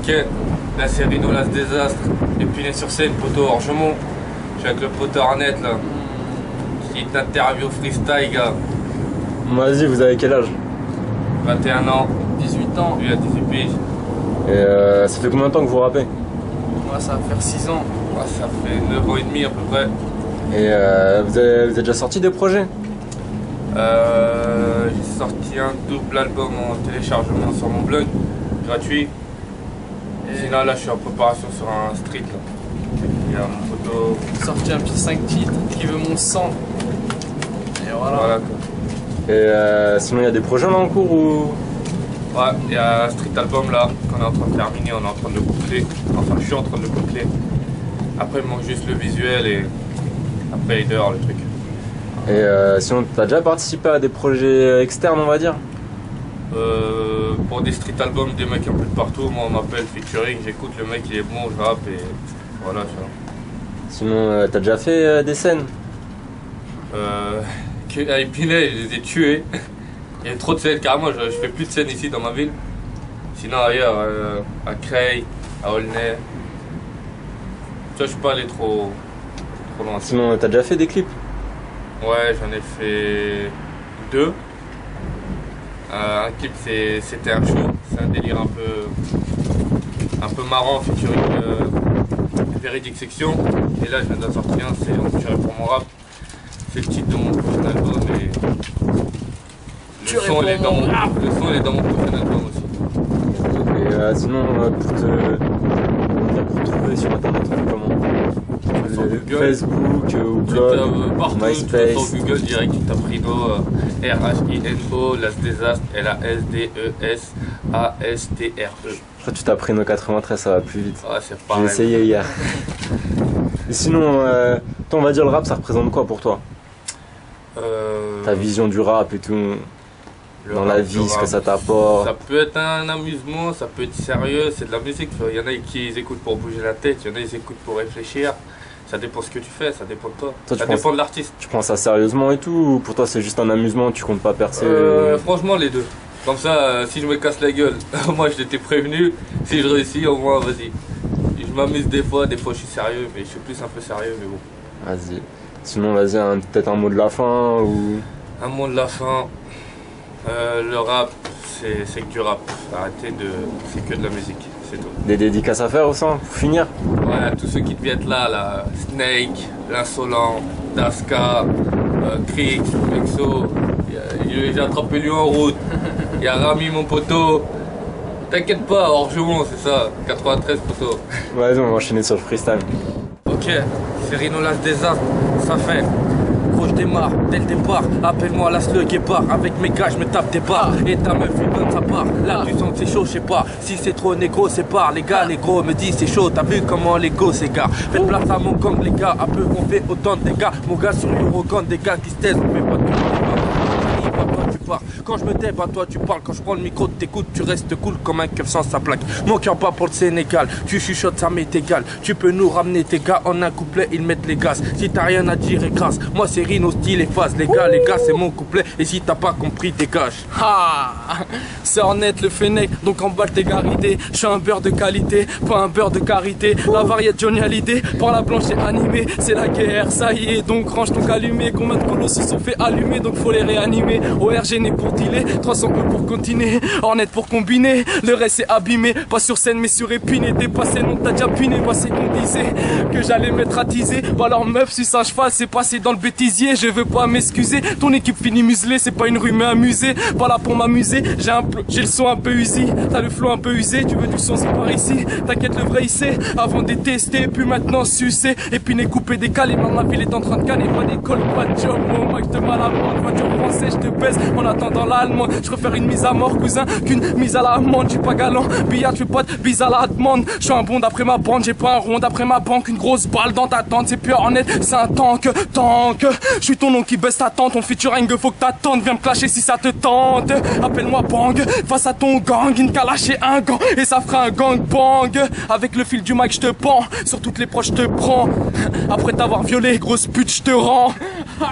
Ok, là c'est Rino Las Désastre, Épinay sur scène, poteau Orgemont. Je suis avec le poteau Arnett là. Petite interview freestyle, gars. Vas-y, vous avez quel âge? 21 ans. 18 ans. Lui à 18 piges. Et ça fait combien de temps que vous rappez? Moi, ça va faire 6 ans. Ouais, ça fait 9 ans et demi à peu près. Et vous avez déjà sorti des projets? J'ai sorti un double album en téléchargement sur mon blog, gratuit. Et sinon là je suis en préparation sur un street là. Il y a mon photo. Sorti un petit 5 titres qui veut mon sang. Et voilà. Voilà quoi. Et sinon il y a des projets là en cours ou? Ouais, il y a un street album là qu'on est en train de terminer, on est en train de le boucler. Enfin je suis en train de le boucler. Après il manque juste le visuel et après il est dehors le truc. Et sinon tu as déjà participé à des projets externes on va dire? Pour des street albums, des mecs un peu de partout, moi on m'appelle featuring, j'écoute le mec il est bon, je rappe et voilà tu vois. Sinon t'as déjà fait des scènes? À Épinay, je les ai tués. Il y a trop de scènes, carrément, je fais plus de scènes ici dans ma ville. Sinon ailleurs, à Creil, à Aulnay. Tu vois, je suis pas allé trop loin. Sinon t'as déjà fait des clips? Ouais, j'en ai fait 2. Un clip c'était un show, c'est un délire un peu marrant, featuring Véridique Section. Et là je viens d'en sortir un, c'est Enculé pour mon rap. C'est le titre de mon prochain album et le son il est dans mon prochain album aussi. Et sinon pour te trouver sur internet comment? Facebook ou blog, Partout, MySpace. sur Google direct, tu tapes Rino, R-H-I-N-O, Las Désastre, L-A-S-D-E-S-A-S-T-R-E. Je crois que tu t'as pris nos 93, ça va plus vite. Ouais, c'est J'ai pareil. essayé hier. Et sinon, toi, on va dire le rap, ça représente quoi pour toi? Ta vision du rap et tout, dans la vie, ce que ça t'apporte. Ça peut être un amusement, ça peut être sérieux, c'est de la musique. Il y en a qui écoutent pour bouger la tête, il y en a qui écoutent pour réfléchir. Ça dépend ce que tu fais, ça dépend de toi. Ça dépend de l'artiste. Tu prends ça sérieusement et tout, ou pour toi c'est juste un amusement, tu comptes pas percer? Franchement, les deux. Comme ça, si je me casse la gueule, moi je t'étais prévenu. Si je réussis, au moins, vas-y. Je m'amuse des fois je suis sérieux, mais je suis plus un peu sérieux, mais bon. Vas-y. Sinon, vas-y, peut-être un mot de la fin ou. Un mot de la fin. Le rap, c'est que du rap. Arrêtez de. C'est que de la musique, c'est tout. Des dédicaces à faire aussi, pour finir? Voilà, tous ceux qui te viennent là, Snake, l'Insolent, Daska, Krix, Mexo. J'ai attrapé lui en route. Il y a Rami, mon poteau. T'inquiète pas, Orgemont, c'est ça. 93 poteau. Vas-y, on va enchaîner sur le freestyle. Ok, c'est Rino Las Désastre, ça fait. Gros, je démarre dès le départ. Appelle-moi Las le Guépard. Avec mes gars, je me tape des barres. Et ta meuf lui donne sa part. Là, tu sens que c'est chaud, je sais pas. Si c'est trop négro, c'est pas. Les gars, les gros me disent c'est chaud. T'as vu comment les go s'égarent? Faites place à mon gang, les gars. Un peu, on fait autant de dégâts. Mon gars sur l'Eurogan, des gars qui se taisent. On fait pas de quand je me tais, bah toi tu parles. Quand je prends le micro, t'écoutes, tu restes cool comme un keuf sans sa plaque. Mon cœur pas pour le Sénégal, tu chuchotes, ça m'est égal. Tu peux nous ramener tes gars en un couplet, ils mettent les gaz. Si t'as rien à dire, écrase. Moi c'est Rino, style et phase. Les gars, c'est mon couplet. Et si t'as pas compris, dégage. Ah, c'est Ornette le Fennec, donc emballe tes garidés. Je suis un beurre de qualité, pas un beurre de carité. La variété Johnny Hallyday, par la planche est animée. C'est la guerre, ça y est, donc range ton allumé. Combien de colos se sont fait allumer, donc faut les réanimer. ORG né pour dealer, 300 E pour continuer. Ornette pour combiner, le reste est abîmé. Pas sur scène mais sur épiné. Dépassé, non t'as déjà piné. Moi c'est qu'on disait que j'allais m'être attisé. Bah alors meuf, si ça cheval, c'est passé dans le bêtisier. Je veux pas m'excuser, ton équipe finit muselée. C'est pas une rue mais un musée, pas là pour m'amuser. J'ai le son un peu usé, t'as le flow un peu usé. Tu veux du son, c'est par ici. T'inquiète, le vrai il sait, avant de tester, puis maintenant sucer. Épiné, coupé, décalé, ma ville est en train de canner. Pas d'école, pas de job, moi je te malamande. Voiture française, je te baisse en attendant l'allemand. Je préfère une mise à mort, cousin, qu'une mise à l'amende. J'suis pas galant, billard, tu fais pas de bise à la demande. J'suis un bon d'après ma bande, j'ai pas un rond d'après ma banque. Une grosse balle dans ta tente, c'est plus Ornette, c'est un tank. J'suis ton nom qui baisse ta tente, ton featuring, faut que t'attendes. Viens me clasher si ça te tente. Appelle-moi Bang, face à ton gang, il t'a lâché un gant et ça fera un gang bang. Avec le fil du mic, j'te pends, sur toutes les proches, j'te prends. Après t'avoir violé, grosse pute, j'te rends.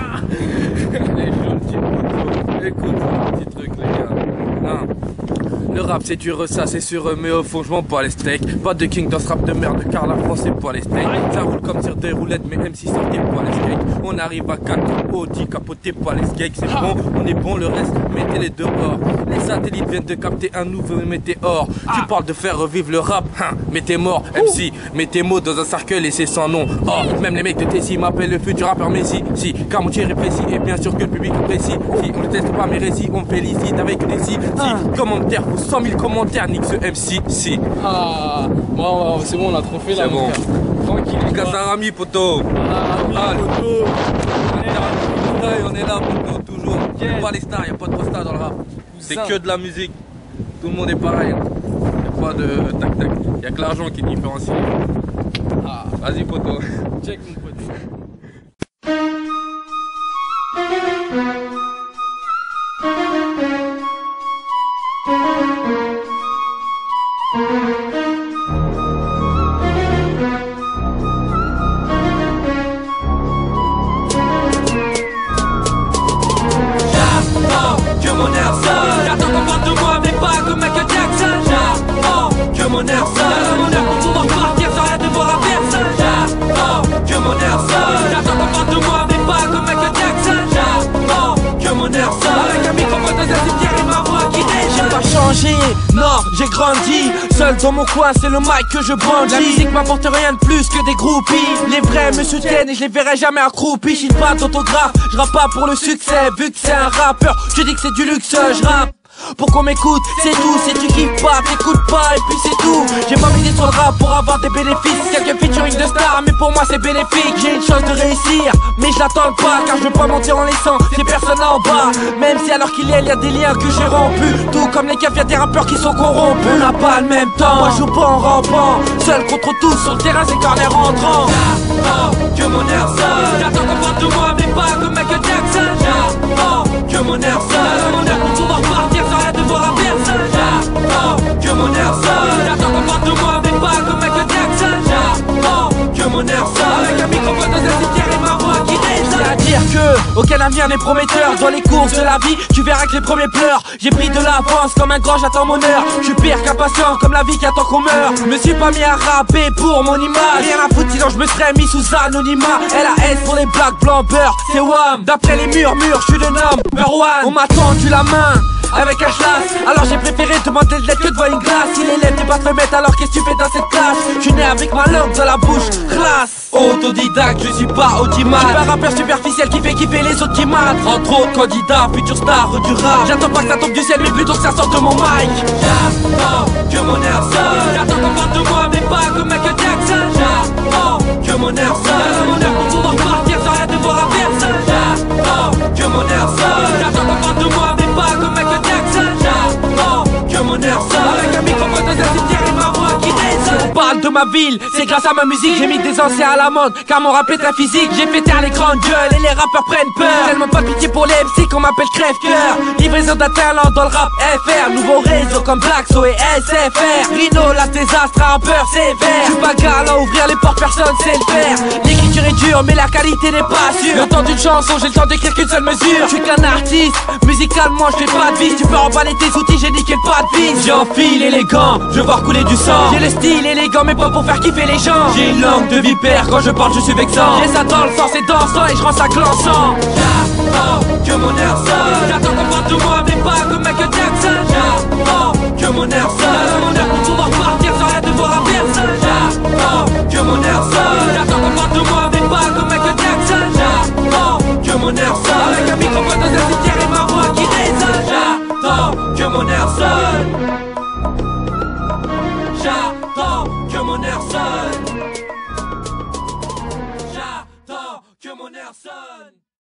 Les gentil poteau, écoute un petit truc les gars. Le rap c'est dur, ça c'est sûr, mais au fond je m'en bats les steaks. Pas de king dans ce rap de merde car la France c'est pas les steaks. Ça roule comme sur des roulettes, mais MC sortez pas les steaks. On arrive à 4 Audi, capoté pas les steaks. C'est bon, on est bon, le reste mettez-les dehors. Les satellites viennent de capter un nouveau météore. Tu parles de faire revivre le rap, mais t'es mort. MC, mets tes mots dans un cercueil et c'est sans nom. Oh, même les mecs de Tessie m'appellent le futur rappeur Messi. Si, car mon tir est précis et bien sûr que le public apprécie. Si on ne teste pas mes récits, on me félicite avec des si. Commentaires, faut 100 000 commentaires, nique ce MC. Si. Ah, bon, c'est bon, on a trop fait là. C'est bon. Tranquille. Kasarami, poto. Poto. On est là, poto, toujours. Y'a pas les stars, y'a pas de stars dans le rap. C'est que de la musique. Tout le monde est pareil. Y'a pas de tac-tac. Y'a que l'argent qui différencie. Ah, vas-y, poto. Check mon pote. Que mon air sonne. J'attends qu'on parle de moi mais pas comme Michael Jackson. J'attends que mon air sonne. Mon air pour pouvoir partir sans rien devoir à personne. J'attends que mon air sonne. J'attends qu'on parle de moi mais pas comme Michael Jackson. J'attends que mon air sonne. Avec un microphone dans un cimetière et ma voix qui résonne. J'ai pas changé, non, j'ai grandi. Seul dans mon coin, c'est le mic que je brandis. La musique m'apporte rien de plus que des groupies. Les vrais me soutiennent et je les verrai jamais accroupis. J'suis pas d'autographe, je rappe pas pour le succès. Vu que c'est un rappeur, je dis que c'est du luxe, je rappe pour qu'on m'écoute, c'est tout. Si tu kiffes pas, t'écoutes pas et puis c'est tout. J'ai pas misé sur le rap pour avoir des bénéfices. Quelques featuring de stars, mais pour moi c'est bénéfique. J'ai une chance de réussir, mais je l'attends pas. Car je veux pas mentir en laissant ces personnes en bas. Même si alors qu'il y a des liens que j'ai rompus. Tout comme les keufs, y'a des rappeurs qui sont corrompus. On n'a pas le même temps, moi je joue pas en rampant. Seul contre tous, sur le terrain c'est corner rentrant. J'attends que mon air sonne. J'attends qu'on parle de moi mais pas comme Michael Jackson. J'attends que mon air sonne. Mon air pour pouvoir partir sans rien devoir à personne. J'attends que mon air sonne. J'attends qu'on parle de moi mais pas comme Michael Jackson. J'attends que mon air sonne. Avec un microphone dans un cimetière et ma voix qui résonne. C'est-à-dire que aucun avenir n'est prometteur. Dans les courses de la vie, tu verras que les premiers pleurent. J'ai pris de l'avance comme un grand, j'attends mon heure. Je suis pire qu'impatient comme la vie qui attend qu'on meurt. Je me suis pas mis à rapper pour mon image. Rien à foutre sinon je me serais mis sous anonymat. LAS pour les blagues blancs beurre, c'est WAM. D'après les murmures, je suis le nom Merwan. On m'a tendu la main avec un chlasse, alors j'ai préféré demander de l'aide que devant une glace. Si les lèvres t'es pas te le mettre, alors qu'est-ce que tu fais dans cette classe? Je suis né avec ma langue dans la bouche, classe. Autodidacte, je suis pas audimat. Je suis un rappeur superficiel qui fait kiffer les autres qui matent. Entre autres candidats, futur star du rap. J'attends pas que ça tombe du ciel, mais plutôt que ça sorte de mon mic. J'attends que mon air sonne. J'attends qu'on parle de moi, mais pas comme Michael Jackson. J'attends que mon air sonne. Mon air pour pouvoir partir sans rien devoir à personne. J'attends que mon air sonne. J'attends qu'on parle de moi, mais pas comme Michael Jackson. J'attends que mon air sonne. Avec un microphone dans un cimetière et ma voix qui résonne. On parle de ma ville, c'est grâce à ma musique. J'ai mis des anciens à la mode, car mon rap est très physique. J'ai fait taire les grandes gueules et les rappeurs prennent peur. Tellement pas de pitié pour les MC qu'on m'appelle crève-cœur. Livraison d'un talent dans le rap FR. Nouveau réseau comme Blackso et SFR. Rino, la désastre, rappeur sévère. J'suis pas galant, ouvrir les portes, personne sait le faire. L'écriture est dure, mais la qualité n'est pas sûre. Le temps d'une chanson, j'ai le temps d'écrire qu'une seule mesure. J'suis qu'un artiste, musicalement j'fais pas de vis. Tu peux emballer tes outils, j'ai niqué pas de vis. J'enfile élégant, je veux voir couler du sang. J'ai le style élégant, mais pas pour faire kiffer les gens. J'ai une langue de vipère, quand je parle je suis vexant. J'ai ça dans le sang, c'est dansant et je rends ça glançant. J'attends que mon air sonne. J'attends qu'on parle de moi, mais pas comme Michael Jackson. J'attends que mon air sonne. Mon air pour pouvoir partir sans rien devoir à personne. J'attends que mon air sonne. J'attends qu'on parle de moi, mais pas comme Michael Jackson. J'attends que mon air sonne. Avec un microphone dans un cimetière et ma voix qui résonne. J'attends que mon air sonne. J'attends que mon air sonne. J'attends que mon air sonne.